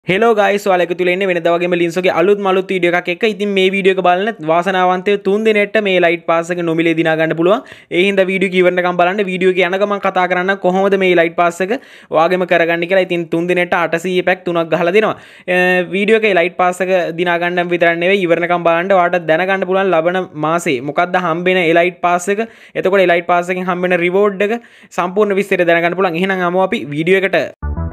Hello guys ඔයාලා එකතු වෙලා ඉන්නේ වෙනදා වගේම ලින්සෝගේ අලුත් මලුත් වීඩියෝ එකක් එක්ක. ඉතින් මේ වීඩියෝ එක බලන්න වාසනාවන්තව 3 දිනෙට මේ ලයිට් පාස් එක නොමිලේ දිනා ගන්න පුළුවන්. ඒ හින්දා වීඩියෝ එක ඉවරනකම් බලන්න. වීඩියෝ එක යන ගමන් කතා කරන්න කොහොමද මේ ලයිට් පාස් එක ඔයාගෙම කරගන්නේ කියලා. ඉතින් 3 දිනෙට 800 පැක් 3ක් ගහලා දෙනවා. වීඩියෝ එකේ ලයිට් පාස් එක දිනා ගන්න විතරක් නෙවෙයි ඉවරනකම් බලන්න ඔයාලට දැනගන්න පුළුවන් ලබන මාසේ මොකක්ද හම්බෙන ඒ ලයිට් පාස් එක. එතකොට ඒ ලයිට් පාස් එකෙන් හම්බෙන රිවෝඩ් එක සම්පූර්ණ විස්තරය දැනගන්න පුළුවන්. එහෙනම් අමු අපි වීඩියෝ එකට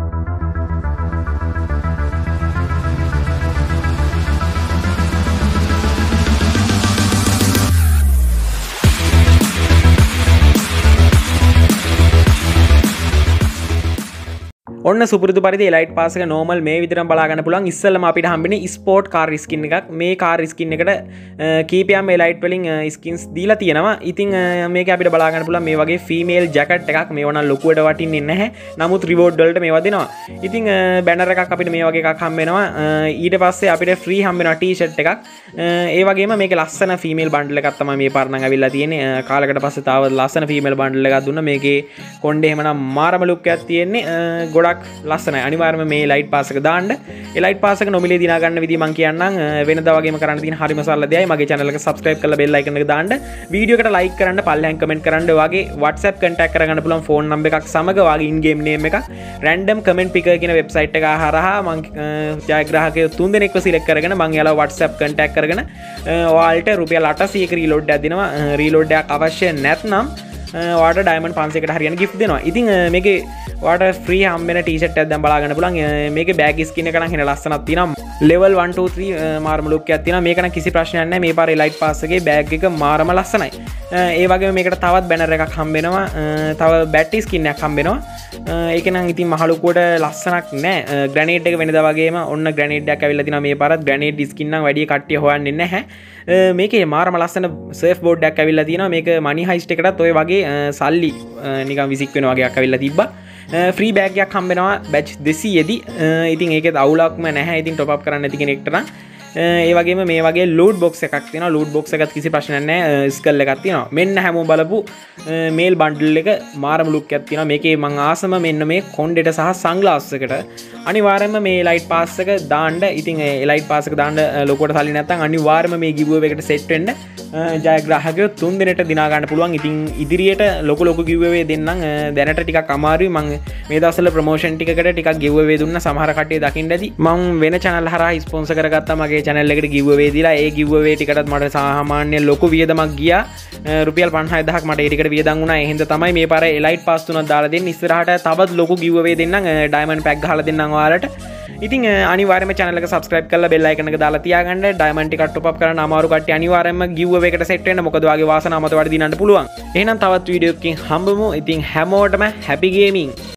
ඔන්න සුපුරුදු පරිදි ලයිට් පාස් එක නෝමල් මේ විදිහටම බලා ගන්න පුළුවන්. ඉස්සෙල්ලාම අපිට හම්බෙන්නේ ස්පෝර්ට් කාර් ස්කින් එකක්. මේ කාර් ස්කින් එකට කීපයක්ම මේ ලයිට් වලින් ස්කින්ස් දීලා තියෙනවා. ඉතින් මේක අපිට බලා ගන්න පුළුවන් මේ වගේ ෆීමේල් ජැකට් එකක්. මේව නම් ලොකුවට වටින්නේ නැහැ. නමුත් රිවෝඩ් වලට මේවා දෙනවා. ඉතින් බැනර් එකක් අපිට මේ වගේ එකක් හම්බ වෙනවා. ඊට පස්සේ අපිට ෆ්‍රී හම්බ වෙනවා ටී-ෂර්ට් එකක්. ඒ වගේම මේකේ ලස්සන ෆීමේල් බන්ඩල් එකක් තමයි මේ පාර නම් අවිල්ලා තියෙන්නේ. කාලයකට පස්සේ තාම ලස්සන ෆීමේල් බන්ඩල් එකක් දුන්නා. මේකේ කොණ්ඩේ එහෙමනම් මාරම ලුක් එකක් තියෙන්නේ. ගොඩක් ලස්සනයි. අනිවාර්යයෙන්ම මේ ලයිට් පාස් එක දාන්න. ඒ ලයිට් පාස් එක නොමිලේ දිනා ගන්න විදිය මම කියන්නම්. වෙනදා වගේම කරන්න තියෙන හරිම සරල දෙයයි. මගේ channel එක subscribe කරලා bell icon එක දාන්න. වීඩියෝ එකට like කරන්න, පල්ලෙහාන් comment කරන්න. ඔයාගේ WhatsApp contact කරගන්න පුළුවන් phone number එකක් සමග ඔයාගේ in game name එකක් random comment picker කියන website එක හරහා මම ජයග්‍රාහකයෝ 3 දෙනෙක්ව select කරගෙන මම එයාලා WhatsApp contact කරගෙන ඔයාලට රුපියල් 800ක reload එකක් දෙනවා. reload එකක් අවශ්‍ය නැත්නම් ඔයාලට diamond 500කට හරියන gift දෙනවා. ඉතින් මේකේ ඔයාලට free හම්බෙන t-shirt එකක් දැන් බලා ගන්න පුළුවන්. මේකේ bag skin එක නම් හෙන ලස්සනක් තියෙනවා. level 1 2 3 මාරම look එකක් තියෙනවා. මේක නම් කිසි ප්‍රශ්නයක් නැහැ. මේ පාරේ light pass එකේ bag එක මාරම ලස්සනයි. ඒ වගේම මේකට තවත් banner එකක් හම්බ වෙනවා. තව battery skin එකක් හම්බ වෙනවා. ඒක නම් ඉතින් මහ ලොකුවට ලස්සනක් නැහැ. grenade එක වෙනදා වගේම ඔන්න grenade එකක් ඇවිල්ලා තිනවා මේ පාරත්. grenade skin නම් වැඩි කට්ටිය හොයන්නේ නැහැ. මේකේ මාරම ලස්සන surf board එකක් ඇවිල්ලා තියෙනවා. මේක money heist එකටත් ඔය වගේ සල්ලි නිකන් විසික් වෙන වගේ එකක් ඇවිල්ලා තිබ්බා. ෆ්‍රී බෑග් එකක් හම්බ වෙනවා බැච් 200 දී. ඉතින් ඒකේ අවුලක්ම නැහැ. ඉතින් টপ අප් කරන්න නැති කෙනෙක්ට නම් ඒ වගේම මේ වගේ ලූට් බොක්ස් එකක් තියෙනවා. ලූට් බොක්ස් එකත් කිසි ප්‍රශ්නයක් නැහැ. ස්කල් එකක් තියෙනවා. මෙන්න හැමෝම බලපු මේල් බන්ඩල් එක මාරම ලුක් එකක් තියෙනවා. මේකේ මං ආසම මෙන්න මේ කොණ්ඩෙට සහ සන්ග්ලාස් එකට අනිවාර්යයෙන්ම මේ ලයිට් පාස් එක දාන්න. ඉතින් ඒ ලයිට් පාස් එක දාන්න ලොකුවට සල්ලි නැත්නම් අනිවාර්යයෙන්ම මේ giveaway එකට සෙට් වෙන්න ජයග්‍රාහකයෝ 3 දිනට දිනා ගන්න පුළුවන්. ඉතින් ඉදිරියට ලොකු giveaway දෙන්නම්. දැනට ටිකක් අමාරුයි. මම මේ දවස්වල ප්‍රොමෝෂන් ටිකකට ටිකක් giveaway දුන්න. සමහර කට්ටිය දකින්න ඇති. මම වෙන channel හරහා ස්පොන්සර් කරගත්තා මගේ channel එකට giveaway දීලා. ඒ giveaway ටිකටත් මට සාමාන්‍ය ලොකු වියදමක් ගියා. රුපියල් 56000ක් මට ඒ ටිකට වියදම් වුණා. ඒ හින්දා තමයි මේ පාරේ elite pass තුනක් දාලා දෙන්නේ. ඉස්සරහට තවත් ලොකු giveaway දෙන්නම්. diamond pack ගහලා දෙන්නම් ඔයාලට. ඉතින් අනිවාර්යයෙන්ම channel එක subscribe කරලා bell icon එක දාලා තියාගන්න. diamond ටික top up කරන්න අමාරු කට්ටිය අනිවාර්යයෙන්ම giveaway එකට set වෙන්න. මොකද ඔයාගේ වාසනාව මත වඩ දිනන්න පුළුවන්. එහෙනම් තවත් වීඩියෝ එකකින් හම්බෙමු. ඉතින් හැමෝටම happy gaming.